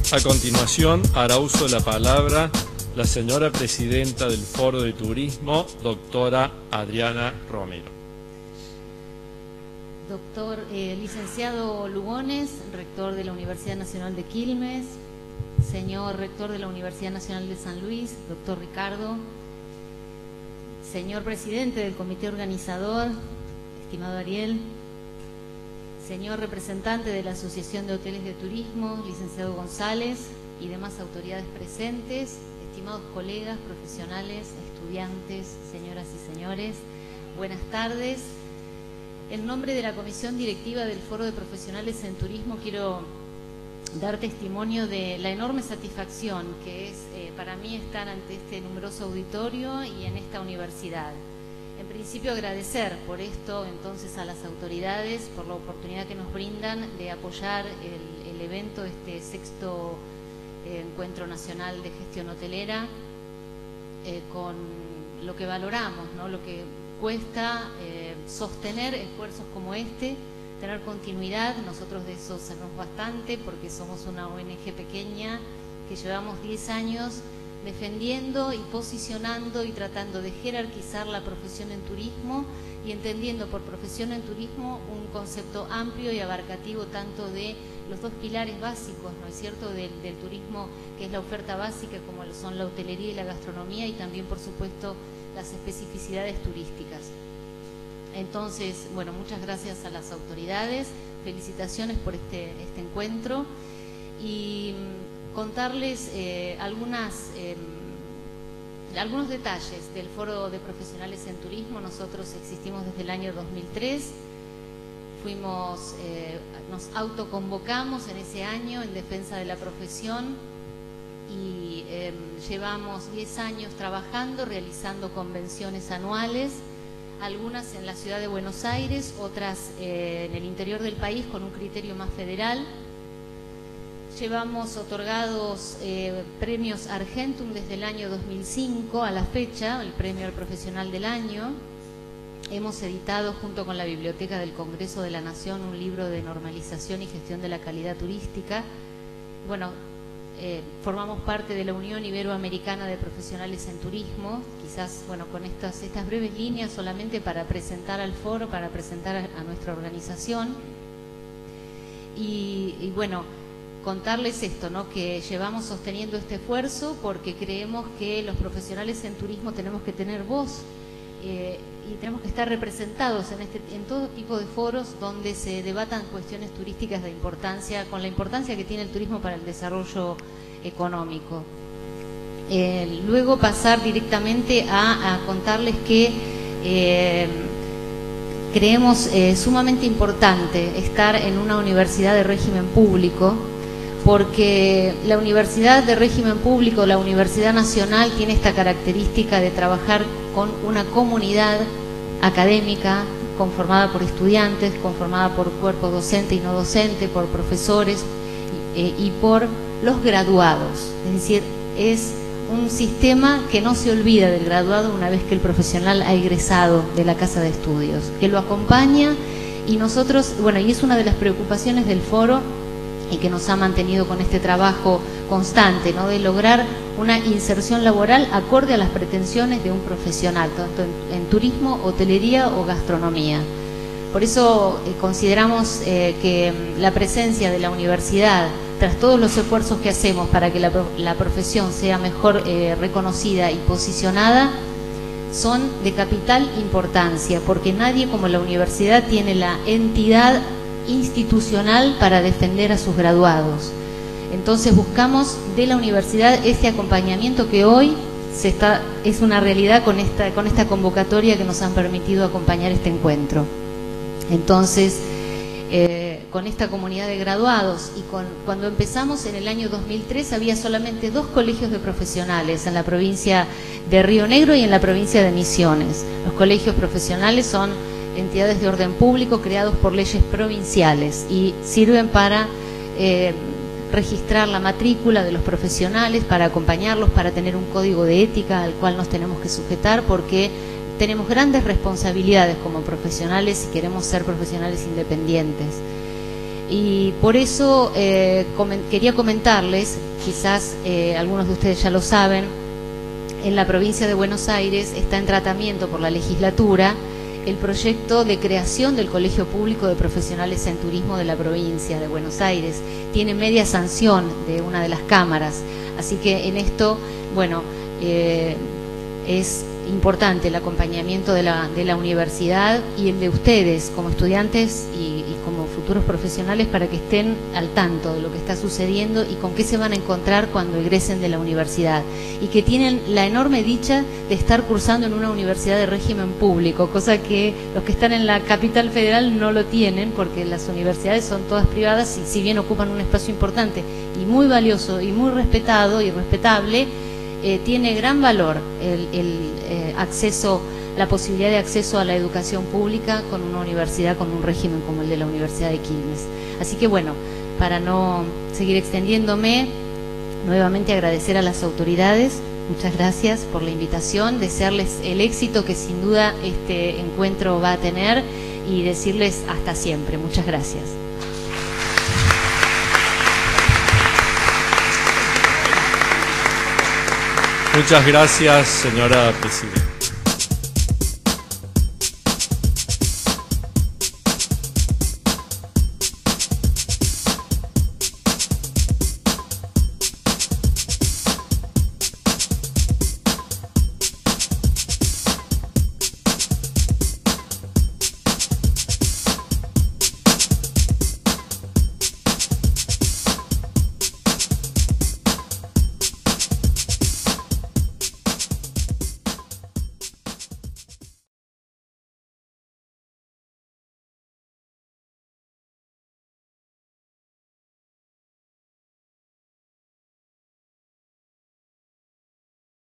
A continuación, hará uso de la palabra la señora presidenta del Foro de Turismo, doctora Adriana Romero. Doctor licenciado Lugones, rector de la Universidad Nacional de Quilmes, señor rector de la Universidad Nacional de San Luis, doctor Ricardo, señor presidente del comité organizador, estimado Ariel, señor representante de la Asociación de Hoteles de Turismo, licenciado González, y demás autoridades presentes, estimados colegas, profesionales, estudiantes, señoras y señores, buenas tardes. En nombre de la Comisión Directiva del Foro de Profesionales en Turismo quiero dar testimonio de la enorme satisfacción que es para mí estar ante este numeroso auditorio y en esta universidad. En principio agradecer por esto entonces a las autoridades por la oportunidad que nos brindan de apoyar el evento, este sexto Encuentro Nacional de Gestión Hotelera, con lo que valoramos, ¿no? Lo que cuesta sostener esfuerzos como este, tener continuidad. Nosotros de eso sabemos bastante porque somos una ONG pequeña que llevamos 10 años defendiendo y posicionando y tratando de jerarquizar la profesión en turismo y entendiendo por profesión en turismo un concepto amplio y abarcativo tanto de los dos pilares básicos, ¿no es cierto?, del turismo, que es la oferta básica, como son la hotelería y la gastronomía, y también, por supuesto, las especificidades turísticas. Entonces, bueno, muchas gracias a las autoridades, felicitaciones por este encuentro, y contarles algunos detalles del Foro de Profesionales en Turismo. Nosotros existimos desde el año 2003, nos autoconvocamos en ese año en defensa de la profesión y llevamos 10 años trabajando, realizando convenciones anuales, algunas en la ciudad de Buenos Aires, otras en el interior del país con un criterio más federal. Llevamos otorgados premios Argentum desde el año 2005 a la fecha, el premio al profesional del año. Hemos editado junto con la Biblioteca del Congreso de la Nación un libro de normalización y gestión de la calidad turística. Bueno, formamos parte de la Unión Iberoamericana de Profesionales en Turismo, quizás, bueno, con estas breves líneas solamente para presentar al foro, para presentar a nuestra organización. Y bueno, contarles esto, ¿no?, que llevamos sosteniendo este esfuerzo porque creemos que los profesionales en turismo tenemos que tener voz y tenemos que estar representados en todo tipo de foros donde se debatan cuestiones turísticas de importancia, con la importancia que tiene el turismo para el desarrollo económico. Luego pasar directamente a contarles que creemos sumamente importante estar en una universidad de régimen público, porque la universidad de régimen público, la Universidad Nacional, tiene esta característica de trabajar con una comunidad académica conformada por estudiantes, conformada por cuerpo docente y no docente, por profesores y por los graduados. Es decir, es un sistema que no se olvida del graduado una vez que el profesional ha egresado de la casa de estudios, que lo acompaña. Y nosotros, bueno, y es una de las preocupaciones del foro y que nos ha mantenido con este trabajo constante, ¿no?, de lograr una inserción laboral acorde a las pretensiones de un profesional, tanto en turismo, hotelería o gastronomía. Por eso consideramos que la presencia de la universidad, tras todos los esfuerzos que hacemos para que la profesión sea mejor reconocida y posicionada, son de capital importancia, porque nadie como la universidad tiene la entidad institucional para defender a sus graduados. Entonces buscamos de la universidad este acompañamiento que hoy es una realidad con esta convocatoria que nos han permitido acompañar este encuentro. Entonces, con esta comunidad de graduados y cuando empezamos en el año 2003 había solamente 2 colegios de profesionales en la provincia de Río Negro y en la provincia de Misiones. Los colegios profesionales son entidades de orden público creados por leyes provinciales y sirven para registrar la matrícula de los profesionales, para acompañarlos, para tener un código de ética al cual nos tenemos que sujetar, porque tenemos grandes responsabilidades como profesionales y queremos ser profesionales independientes. Y por eso quería comentarles, quizás algunos de ustedes ya lo saben, en la provincia de Buenos Aires está en tratamiento por la legislatura el proyecto de creación del Colegio Público de Profesionales en Turismo de la provincia de Buenos Aires. Tiene media sanción de una de las cámaras, así que en esto, bueno, es importante el acompañamiento de la universidad y el de ustedes como estudiantes y como futuros profesionales, para que estén al tanto de lo que está sucediendo y con qué se van a encontrar cuando egresen de la universidad, y que tienen la enorme dicha de estar cursando en una universidad de régimen público, cosa que los que están en la capital federal no lo tienen, porque las universidades son todas privadas y si bien ocupan un espacio importante y muy valioso y muy respetado y respetable, tiene gran valor el acceso, la posibilidad de acceso a la educación pública con una universidad con un régimen como el de la Universidad de Quilmes. Así que bueno, para no seguir extendiéndome, nuevamente agradecer a las autoridades, muchas gracias por la invitación, desearles el éxito que sin duda este encuentro va a tener y decirles hasta siempre. Muchas gracias. Muchas gracias, señora presidenta.